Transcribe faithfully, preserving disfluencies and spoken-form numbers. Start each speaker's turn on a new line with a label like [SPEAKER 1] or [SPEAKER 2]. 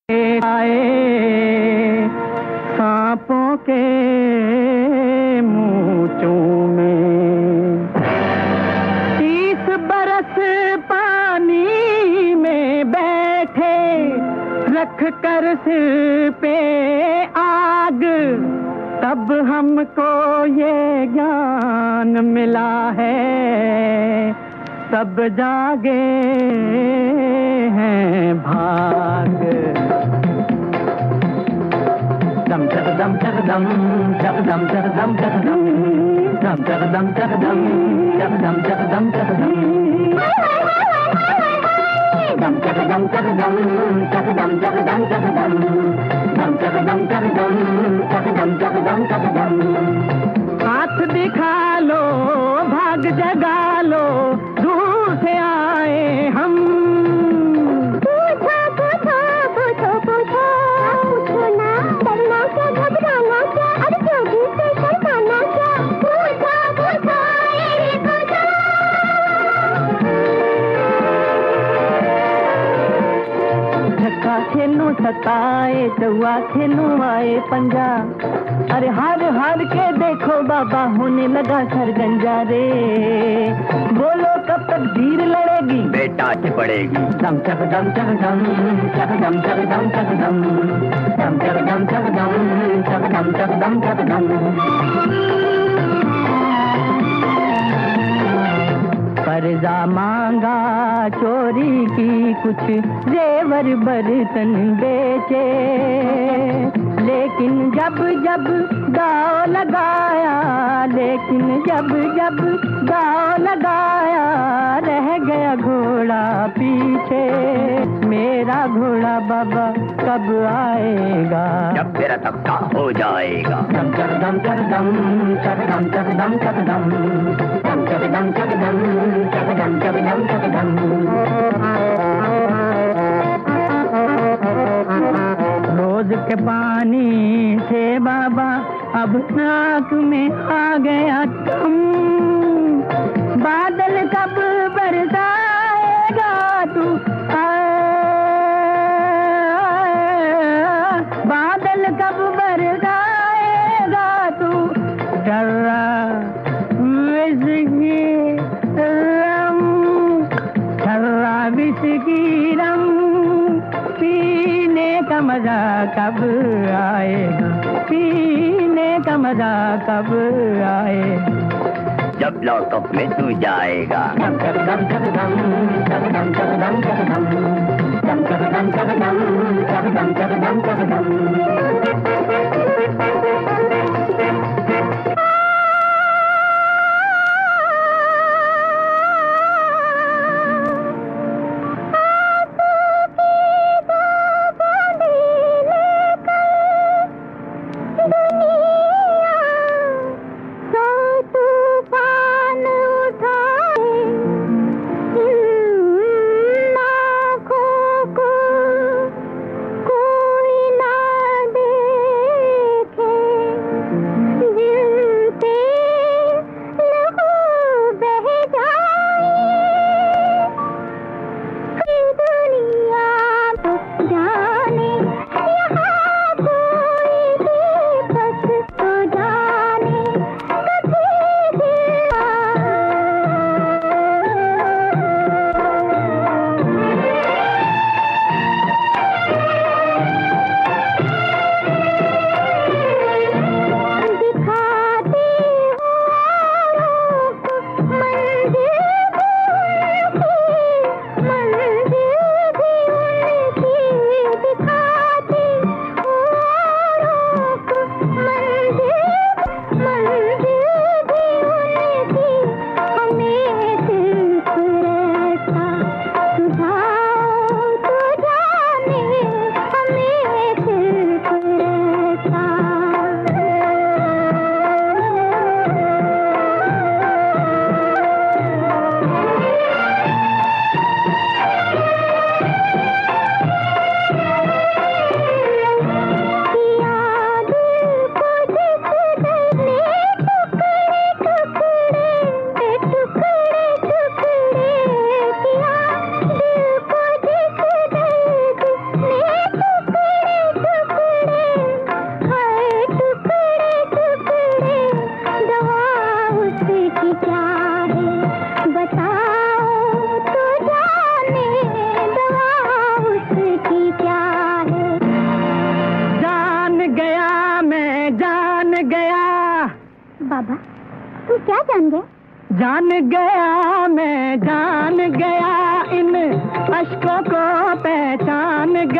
[SPEAKER 1] आए सांपों के मूंचों में, तीस बरस पानी में बैठे रख कर सिर पे आग, तब हमको ये ज्ञान मिला है, सब जागे हैं भाग। दम चक दम चक दम चक दम चक दम चक दम दम चक दम चक दम चक दम चक दम चक दम दम चक दम चक दम चक दम चक दम चक दम दम चक दम चक दम चक दम चक दम चक दम। हाथ दिखा लो भाग जगा लो, दूर से आए हम। पूछो पूछो पूछो पूछो पूछो ना, डरना क्या घबराना क्या, अब जोगी से शर्माना क्या, पूछो पूछो ये पूछो। छक्का खेलूं सताए चौवा खेलूं आए पंजा, अरे हार हार के देखो बाबा होने लगा सरगंजा रे। बोलो कब तक धीर लड़ेगी, बेटा पड़ेगी। दम चक दम चक दम चक दम चक दम चक दम दम चक दम चक दम चक दम चक दम चक दम। कर्जा मांगा चोरी की कुछ जेवर बर्तन बेचे, लेकिन जब जब दाव लगाया, लेकिन जब जब दाव लगाया, रह गया घोड़ा पीछे। मेरा घोड़ा बाबा कब आएगा, जब तेरा तख्ता हो जाएगा। दम चक दम चक दम चक दम चक दम चक दम दम चक दम चक दम चक दम चक दम चक दम। रोज के पानी से बाबा अब नाक में आ गया तुम, बादल कब बरसाएगा तू, बादल कब बरसाएगा तू। डरा विस्की रम डरा विस्की रम, पीने का मजा कब आएगा, पीने का मजा कब आएगा, जब लॉकअप में तू जाएगा। दम चक दम चक दम चक दम चक दम चक दम दम चक दम चक दम चक दम चक दम चक दम। जान गया।
[SPEAKER 2] बाबा तू क्या जान गए?
[SPEAKER 1] जान गया मैं जान गया, इन अश्कों को पहचान